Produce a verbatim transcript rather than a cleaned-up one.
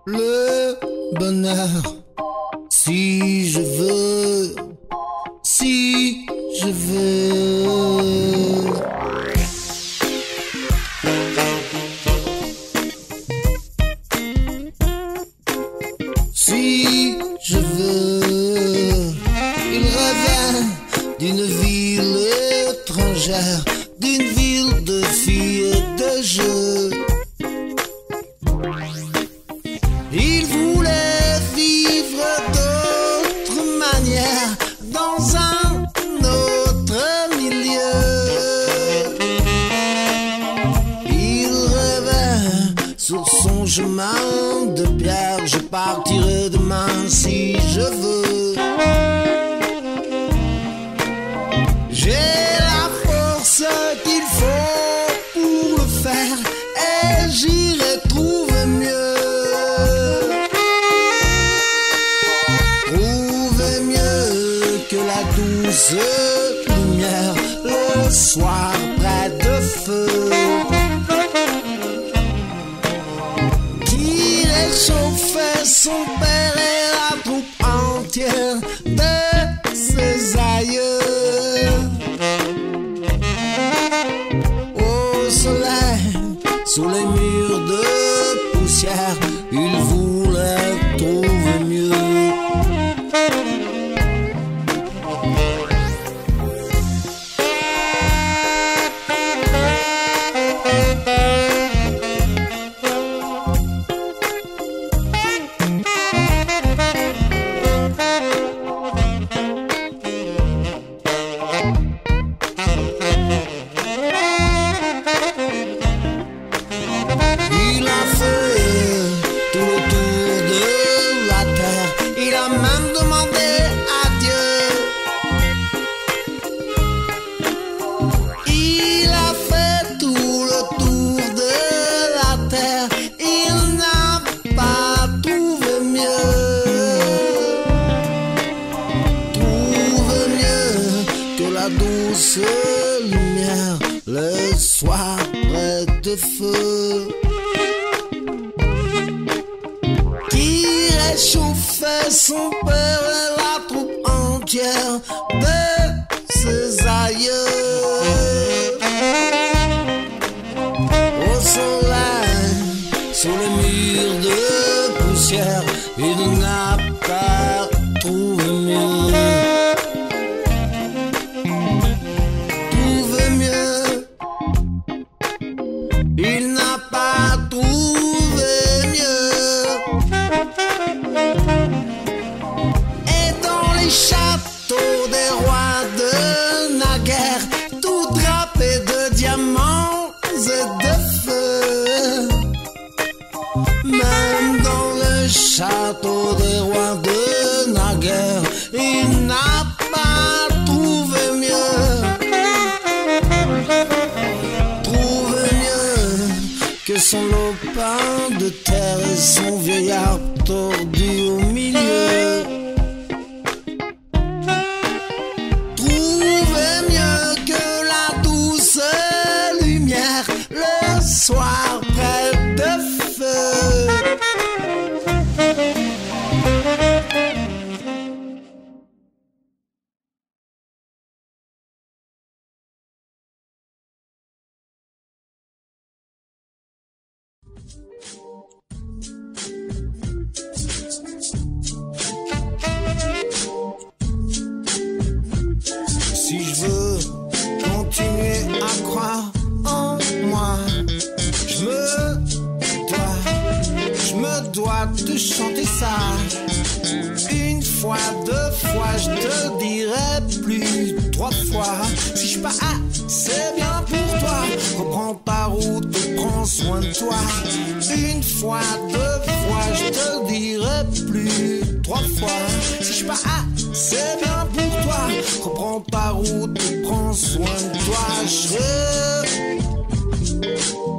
le bonheur. Si je veux, si je veux. Si je veux, il revient d'une ville étrangère, d'une ville de filles et de jeux. Il voulait vivre d'autres manières dans un autre milieu. Il rêvait sur son chemin de pierre. Je partirai demain si je veux. J'ai la force qu'il faut pour le faire et j'irai trouver mieux. Trouver mieux que la douce lumière le soir près de feu qui réchauffait son père et la troupe entière de ses aïeux. Au soleil, sous les murs de poussière, il voulait trouver mieux. Il a fait tout le tour de la terre, il a même demandé à Dieu. Il a fait tout le tour de la terre, il n'a pas trouvé mieux. Trouvé mieux que la douce lumière le soir près de feu qui réchauffait son père et la troupe entière de ses aïeux. Au soleil, sous les murs de poussière, il n'a pas trouvé mieux. Trouvé mieux, il n'a pas trouvé mieux. Et dans les châteaux des rois de naguère, tout drapé de diamants et de feu, même dans le château des rois de naguère, il n'a pas trouvé mieux. Trouvé mieux que son lopin de terre et son vieillard tordu au milieu. Trouvé mieux que la douce lumière le soir près de feu. Si je veux continuer à croire en moi, je me dois, je me dois te chanter ça. Une fois, deux fois, je te dirai plus, trois fois. Si je pas assez bien pour toi, reprends ta route et prends soin de toi. Une fois, deux fois, je te dirai plus, trois fois. Si je pas assez bien pour toi, reprends ta route et prends soin de toi. Je